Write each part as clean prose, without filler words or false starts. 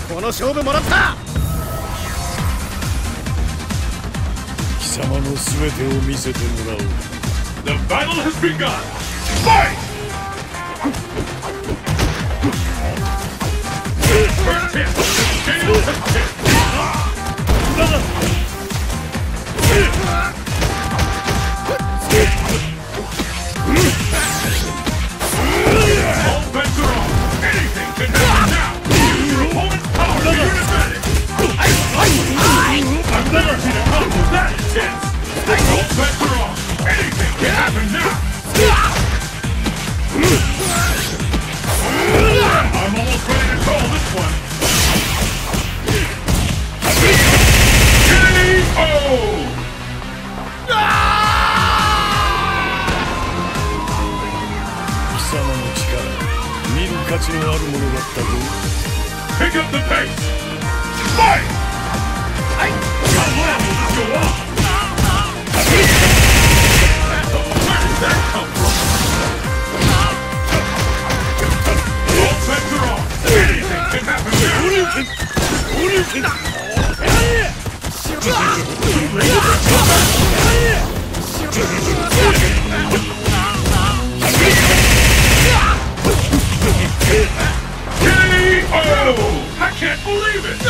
この勝負もらった。 貴様の全てを見せてもらおう。 The battle has begun! Fight! First hit, the scale has tipped! All bets are off! Anything can happen now! Use your opponent's power to your advantage! I've never seen a combo that intense! All bets are off! Anything can happen now! I'm almost ready to call this one! KO! 貴様の力、見る価値のあるものだったぞ。 Pick up the pace! Fight! How long will this go on? Where did that come from? All bets are off! Anything can happen now! KO! I can't believe it!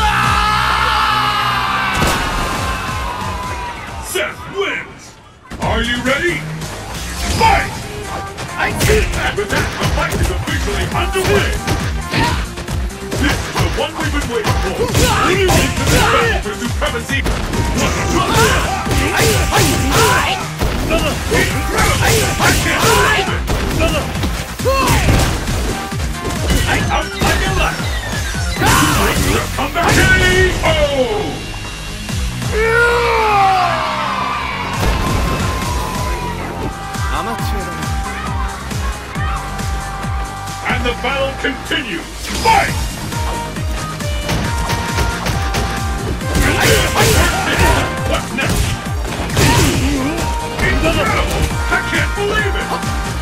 Seth wins! Are you ready? Fight! And with that, the fight is officially underway! This is the one we've been waiting for! The ultimate battle for supremacy! Incredible! I can't believe it! Out like a light! Come back! KO! And the battle continues! Fight! What's next? Incredible! I can't believe it!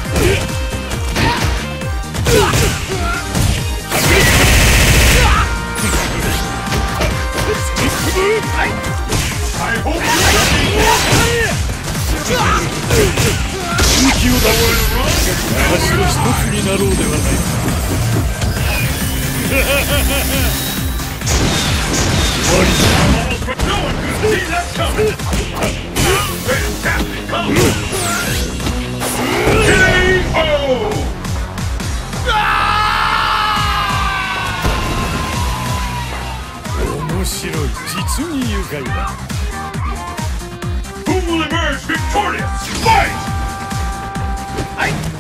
I hope you know where to run! 私と一つになろうではないか。終わりだ。 No one could see that coming! Fantastic combo! KO! 面白い、実に愉快だ。 Who will emerge victorious? Fight!